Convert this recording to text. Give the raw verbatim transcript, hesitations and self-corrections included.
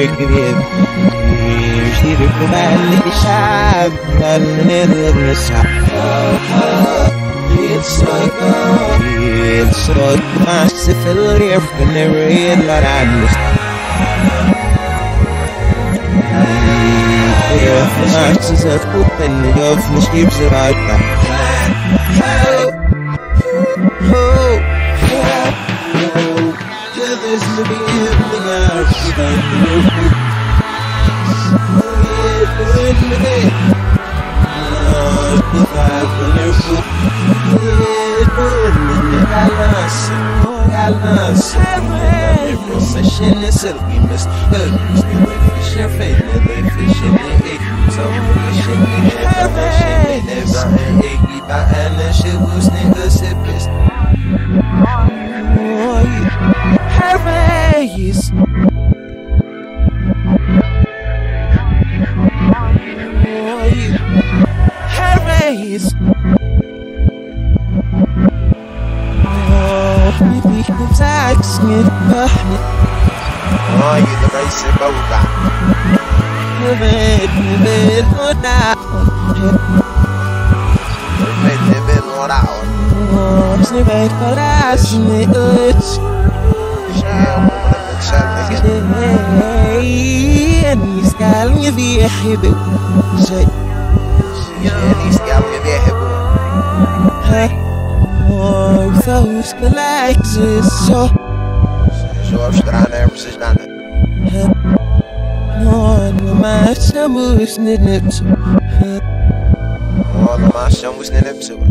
كبير يشير كمان الشعب النظر الشعب It's like a It's like massive relief in the real land Yeah, masses of open the of the sheep's right back Oh, there's to be everything else about you. Harry's Harry's Oh, maybe the tax me Oh, you the race in Boga. You made me bid for now You made me bid for now Oh, she made for us me it's يعني سكال يبي يحبه شيء يعني سكال يبي يحبه ها وثوس كلاكس شو شو أبشترانا يرمسجنانا ها أنا ما شموش ننبسو أنا ما شموش ننبسو